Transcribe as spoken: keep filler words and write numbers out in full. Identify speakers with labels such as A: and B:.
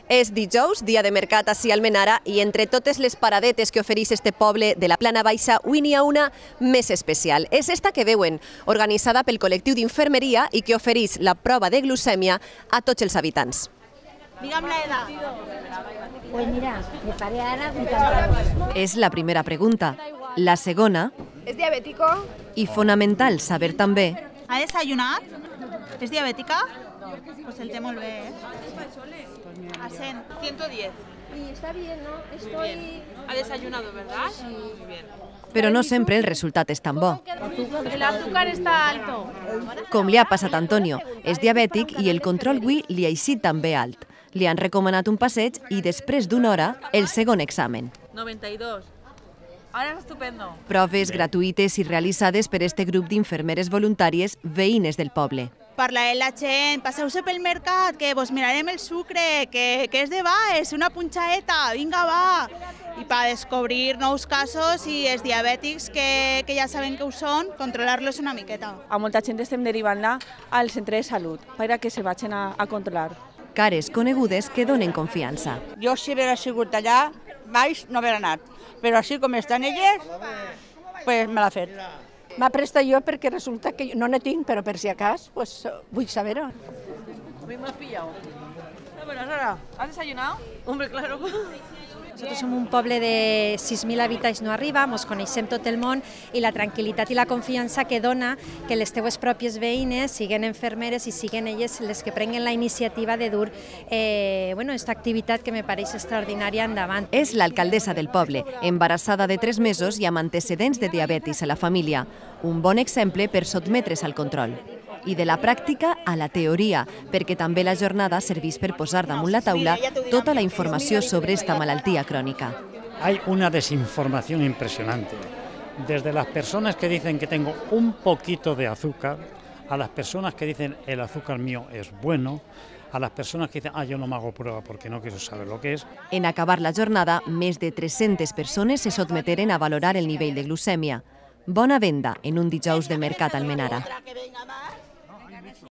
A: És dijous, dia de mercat ací a Almenara, i entre totes les paradetes que ofereix este poble de la Plana Baixa, avui n'hi ha una més especial. És esta que veuen, organitzada pel col·lectiu d'infermeria i que ofereix la prova de glucèmia a tots els habitants.
B: Digue'm l'edat.
C: Pues mira, me faré ara vuitanta-dos.
A: És la primera pregunta. La segona,
B: És diabètico?
A: i fonamental saber també,
B: Ha desayunat? És diabètica? Pues el té molt bé, eh? A cent.
D: ciento diez.
C: Y está bien, ¿no? Estoy...
D: Ha desayunado, ¿verdad? Sí. Muy bien.
A: però no sempre el resultat és tan bo.
D: El azúcar está alto.
A: Com li ha passat a Antonio, és diabètic i el control avui li ha eixit també alt. Li han recomanat un passeig i després d'una hora, el segon examen.
D: noventa y dos. Ahora es estupendo.
A: Proves gratuïtes i realitzades per este grup d'infermeres voluntàries veïnes del poble.
B: Parla la gent, passeu-se pel mercat, que vos mirarem el sucre, que, que és de baix, una punxaeta, vinga, va. I per descobrir nous casos i els diabètics que, que ja saben que ho són, controlar-los una miqueta.
E: A molta gent estem derivant-la al centre de salut per que se vagin a, a controlar.
A: Cares conegudes que donen confiança.
F: Jo, si haguera sigut allà, baix no haguera anat. Però així com estan elles, pues me l'ha fet.
G: M'ha prestat jo perquè resulta que no ne tinc, però per si acas, pues, vull saber-ho.
D: A mí me has pillado. No, pero Sara, ¿has desayunado? Hombre, claro.
H: Nosaltres som un poble de sis mil habitants no arriba, ens coneixem tot el món i la tranquil·litat i la confiança que dona que les teues pròpies veïnes siguen infermeres i siguen elles les que prenguen la iniciativa de dur eh, bueno, esta activitat que me pareix extraordinària endavant.
A: És l'alcaldessa del poble, embarassada de tres mesos i amb antecedents de diabetis a la família. Un bon exemple per sotmetre's al control. I de la pràctica a la teoria, perquè també la jornada serveix per posar damunt la taula tota la informació sobre esta malaltia crónica.
I: Hay una desinformación impresionante. Desde las personas que dicen que tengo un poquito de azúcar, a las personas que dicen el azúcar mío es bueno, a las personas que dicen, ah, yo no me hago prueba porque no quiero saber lo que es.
A: En acabar la jornada, més de tres-centes persones se sotmeteren a valorar el nivell de glucèmia. Bona venda en un dijous de mercat a Almenara.